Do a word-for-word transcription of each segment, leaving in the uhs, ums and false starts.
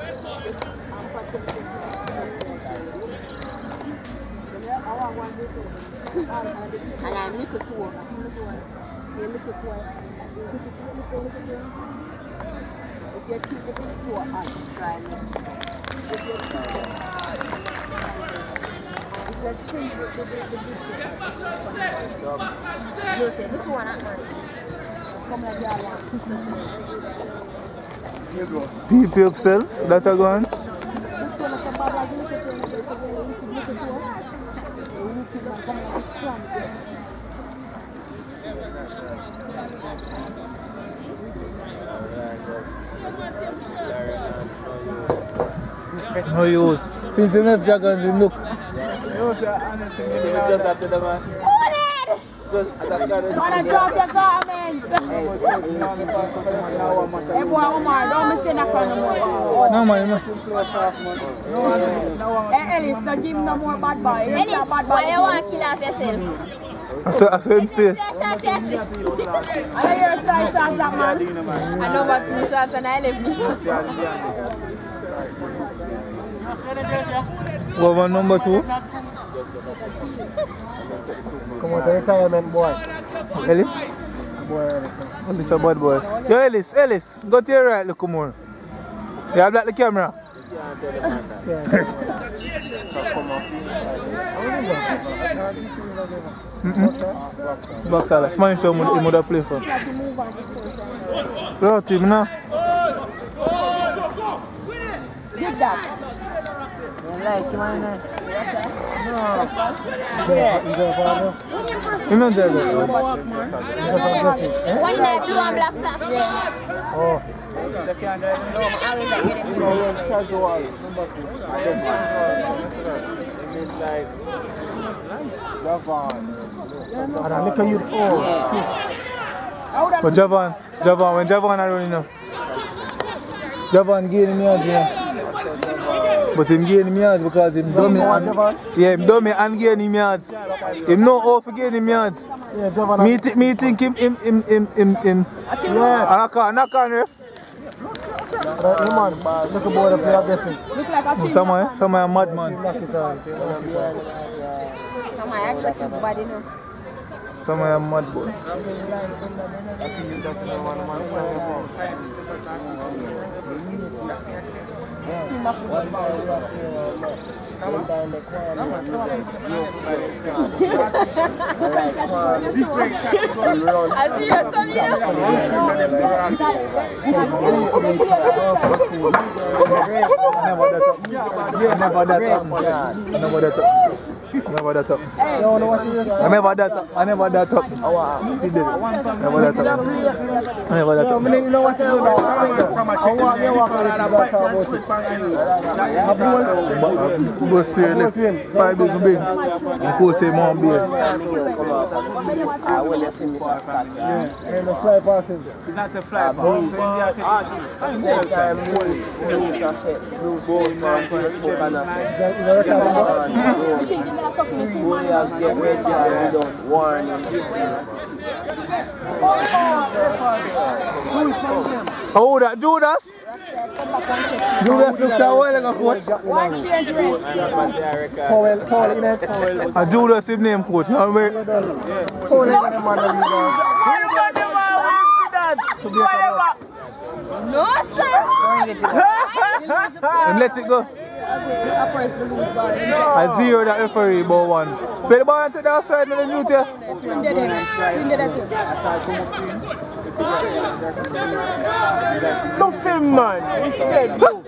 And I'm little too. If you keep the big toe on, try me. If you keep the big toe, you say, this one at night. Come like you want. Peep yourself, that are going. No use. Since you left Dragons, you look. Just as the man. Just as the man. Wanna drop your garment? Hey boy, Omar, don't miss that kind of more. No man, no. Hey Ellis, don't give him no more bad boy. Ellis, why you want to kill off yourself? I saw, I saw him say. I hear a side shot that man. I know about two shots and I left me. What one number two? Come on, the retirement boy. Ellis? Boy, Ellis is a bad boy. Yo Ellis, Ellis, go to your right, look more. You have like the camera? Mm-mm. Box Alice, man, show him what he play for. Bro, team now. Give that. like you want to No. You know that. One night blue and black socks. Oh. No, I always like getting And look at you. Oh. But Javan, Javan, when Javan are running now. Javan gaining me out here. But him gaining me out because him dummy and yeah, him dummy and gaining me out. Him know how to gain him out. Yeah, Javan. Me, th me think him, him, him, him, him, him. Yeah. Knock on, knock on, ref. Right, you man, look at boy play a blessing. Look like a chin. Somewhere, somewhere mad man. Some aggressive body, no. Somewhere mad boy. I see you some, you Never that up. Never that up. Never that up. I never that up. I never that up. He did it. Never that up. I never that up. You know what I want to walk I'm going to see left. Five big big. I'm going to say more beer. I will see me first. Yes, and the fly passing. That's a fly pass. Same time, Bruce. Bruce, I said. Bruce, Bruce, Bruce, spoke and I said. Williams get red card without warning. Oh, that Judas? Judas looks so well like a coach. Powell, Powell, in it. A Judas is name coach. You know what I mean? Powell, in the man. No, sir. And let it go. I zero that referee about one. Play the ball and take the outside with the new tail. Look him, man. He's dead. Look.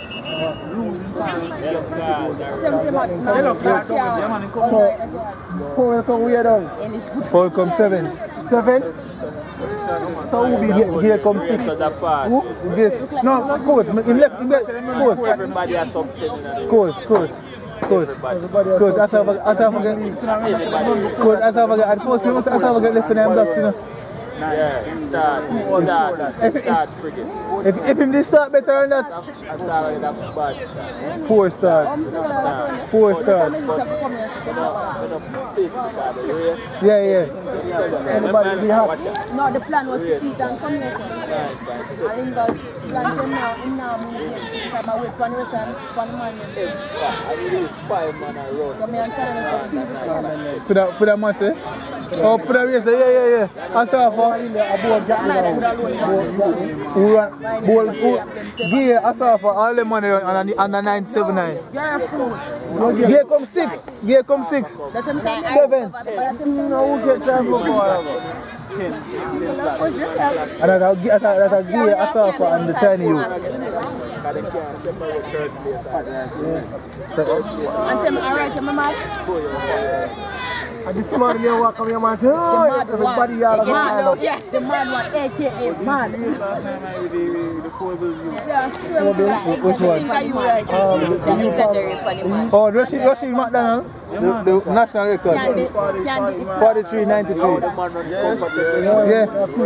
Powell come weird on. Four come seven. Seven? So who be here? Here comes six. Who? Yes. No, coach. In left, in left. Coach. Everybody has something. Coach, coach. Coach, coach, that's how I get. Coach, that's how I get. At first, you must have get left in them blocks, you know. Yeah, start, start, start frigate. If, if him did start better than that, I saw it that bad start. poor start. Poor start. Yeah, yeah. Anybody be happy? No, the plan was to eat and come here. I think that plan to now, in now, I'm wait one ocean, one man. I release five man a road. Come here and tell them For that, for that match, eh? Oh, for that race, yeah, yeah, yeah. I saw for who run, ball, who, gear, I saw for all the money on the nine seven nine. you're a fool. Gear come six, gear come six, Let them say seven. no, who get time for And that that that gear I saw for on the tiny youth. And tell me, alright, tell me, Mike. And this morning you walk on your man, oh, everybody you are mad. Yeah, the mad one, A K A mad. Yeah, I swear to God. Which one? Oh, Rashid, Rashid McDonald, the, the national record. Candy, candy. forty-three ninety-three. Yeah.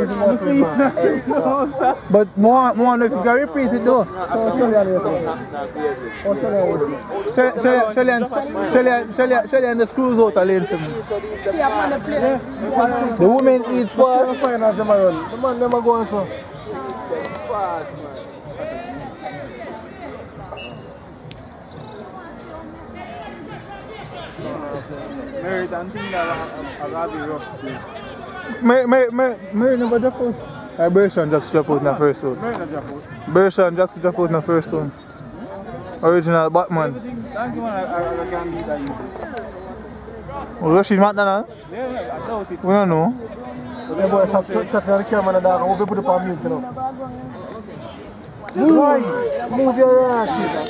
But more, more if you can repeat it though. Shelly and the screws out of lane seven. The women eat fast. The man never go on so. Mary, I think that I'll be rough. Mary, Mary, Mary, Mary never drop out. Uh, Bershan just drop out in the first one. Mary not drop out. Bershan just drop out in the first one. Original Batman. Thank you, man. I can beat that you. Rashid McDonald? Yeah, I doubt it. We don't know. The boy stop checking the camera and dog. We'll put it on mute, you know. Boy, move your ass.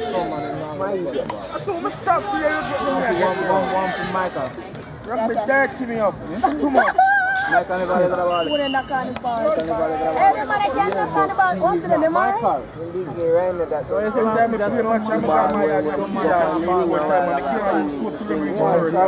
I told him stop here. One, one, one from Michael. Rock me dirty me up. Too much. Michael never let the ball. Who in the carnival? Hey, the man can't just carnival. What's the name, Michael? Sometimes I play much and my yard don't mind that. One time when the kid was so to the reach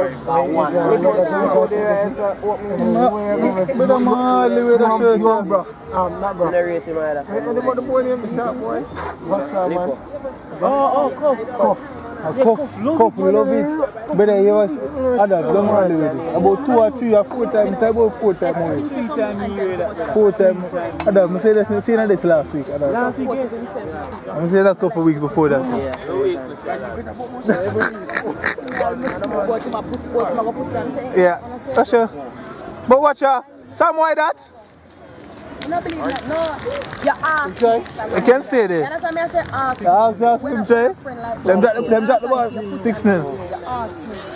But I'm hardly with the shirt. You want bruh? Um, not bruh. narrating my other. Anybody boy named the sharp boy? What's that, man? Oh, oh, cough. Cuff. A cup, cup, we love it. But then you was, Adam, don't hardly with this. About two or three or four times, about four times more. Three times you hear that. Four times. Adam, I say this, I say this last week. Adam. Last week, yeah. I say that a couple of weeks before that. Yeah, that's sure. But watch out, some why that? No believe that. No, you ask. You can stay there. That's what I say ask. Ask, ask him, Jay. Them got them got the ball six nil. You ask me.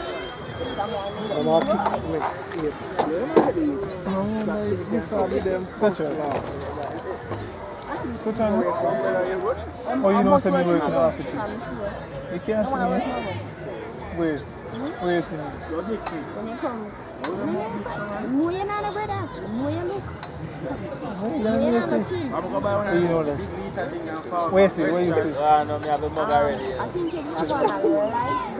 Touch it. Touch on. Oh, you know something working off it. You can't see me. Where? Where is he? When you come, who you not a brother? Who you look? You not a twin. You know that. Where is he? Where you see? Ah, no, me have a mug already. I think you have one of your life.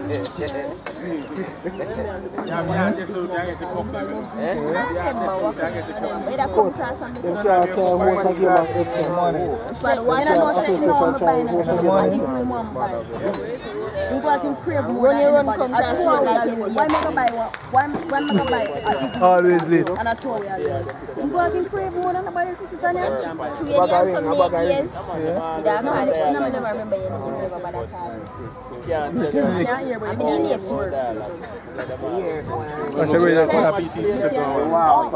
Yeah, me have this so I get the cup. Eh? Where that come across from the You can't tell most of them have extra money. Well, what you know, say no, I'm buying it. I think we want to buy. You go and crave more than anybody. I told you, why am I going to buy one? Why am I going to buy it? Always late. And I told you, you go and crave more than anybody. Sister Tanya. three years, some eight years. Without No, I card. never remember you. Remember that card. Can't tell I them. can't hear what I've you been mean. late for it. Watch the way that corner P C is set on. Wow.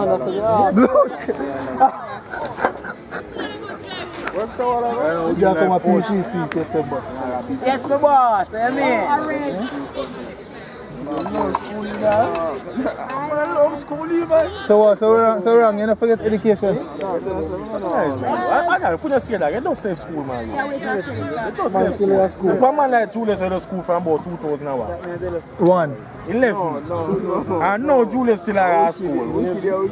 What's the one of You come a P C fee September. Yes, my boss. I mean. I love school, man. So what? So wrong, so wrong. You don't forget education. I can't put say that. You don't stay in school, man. You don't stay in school. school. One man like Julius in the school from about two thousand hours. One. eleven. No, no, no. I know Julius still at school.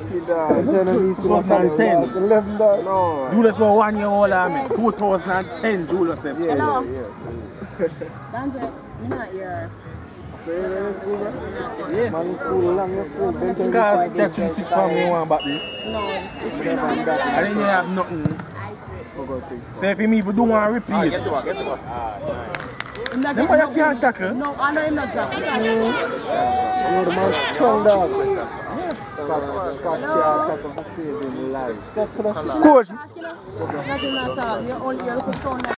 twenty ten. eleven, no. Julius was one year old, I mean. two thousand ten, Julius left school. Hello. Dante, you're not here. Yeah. Man, cool, long, you're cool. Because catching six from me one back this. No, it's not. I didn't have nothing. So if him even do one repeat, I'm not then why you can't tackle? No, I know him not dropping. You know, the man's strong dog. Scott, Scott can't tackle for saving life. Scott could have Coach, Nothing at all. You're only you're looking so nice.